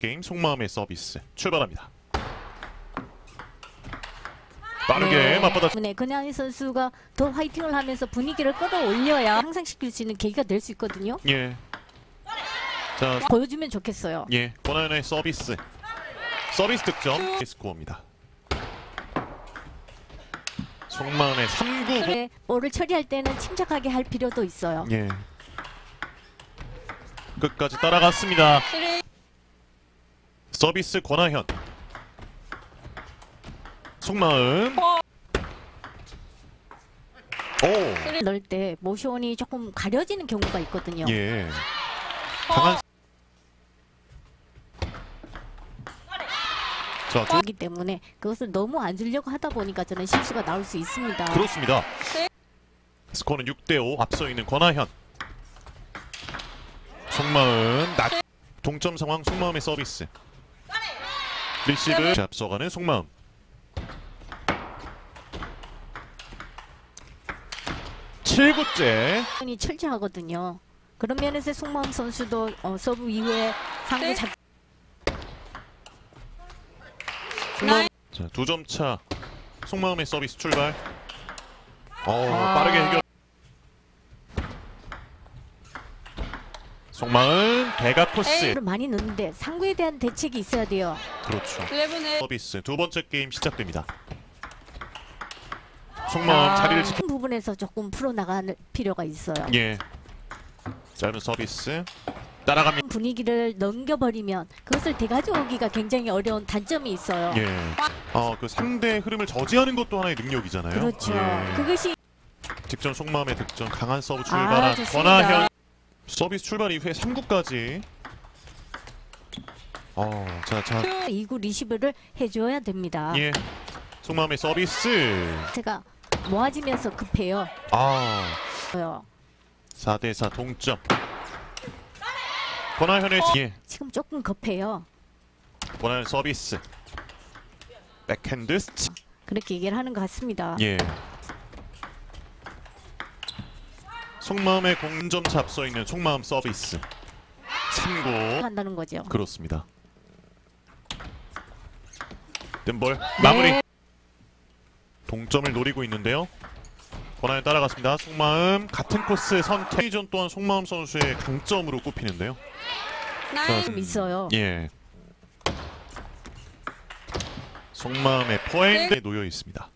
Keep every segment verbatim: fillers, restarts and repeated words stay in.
게임 속마음의 서비스 출발합니다. 빠르게 네. 맞받아. 네, 권하연 선수가 더 화이팅을 하면서 분위기를 끌어올려야 향상시킬 수 있는 계기가 될 수 있거든요. 예. 자, 보여주면 좋겠어요. 예, 권하연의 서비스. 서비스 득점 스코어입니다. 속마음의 삼 구. 네, 볼을 처리할 때는 침착하게 할 필요도 있어요. 예. 끝까지 따라갔습니다. 서비스 권하연. 속마음. 오. 넣을 때 모션이 조금 가려지는 경우가 있거든요. 예. 강한. 자, 좀 그렇기 때문에 그것을 너무 안 주려고 하다 보니까 저는 실수가 나올 수 있습니다. 그렇습니다. 스코어는 육 대 오 앞서 있는 권하현. 속마음 낮. 동점 상황 속마음의 서비스. 리시브 앞서가는 속마음. 칠 구째. 이 철저하거든요. 그런 면에서 속마음 선수도 어, 서브 이후에 상대 잡. 속마음. 자, 두 점 차. 속마음의 서비스 출발. 어, 아. 빠르게 해결. 속마음 대각 코스. 를 많이 넣는데 상구에 대한 대책이 있어야 돼요. 그렇죠. 일본의 서비스 두 번째 게임 시작됩니다. 속마음 자리를 지키. 큰 부분에서 조금 풀어 나갈 필요가 있어요. 예. 짧은 서비스 따라갑니다. 분위기를 넘겨버리면 그것을 되가져오기가 굉장히 어려운 단점이 있어요. 예. 어, 그 상대의 흐름을 저지하는 것도 하나의 능력이잖아요. 그렇죠. 예. 그것이 직전 속마음의 득점 강한 서브 아, 출발한 좋습니다. 권하현. 서비스 출발 이후에 삼 구까지. 어, 자, 자. 이 구 리시브를 해줘야 됩니다. 예. 속마음의 서비스. 제가 모아지면서 급해요. 아. 요 사 대 사 동점. 권하현의 예. 지금 조금 급해요. 권하현 서비스. 백핸드 스치. 그렇게 얘기를 하는 것 같습니다. 예. 속마음의 공점 잡서 있는 속마음 서비스. 삼 구. 한다는 거죠. 그렇습니다. 뜬볼 마무리. 네. 동점을 노리고 있는데요. 권하연 따라갔습니다. 속마음 같은 코스 선택. 이전 또한 속마음 선수의 강점으로 꼽히는데요. 나인 좀 있어요. 예. 속마음의 포핸드에 놓여 있습니다.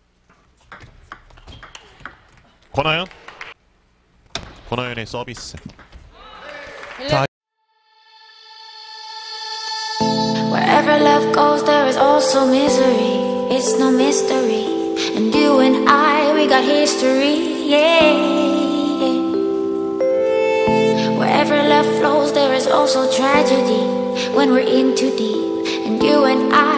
권하연. 권하연의 서비스. 자, Wherever love goes, there is also misery. It's no mystery. And you and I, we got history. Yeah. Wherever love flows, there is also tragedy. When we're in too deep. And you and I.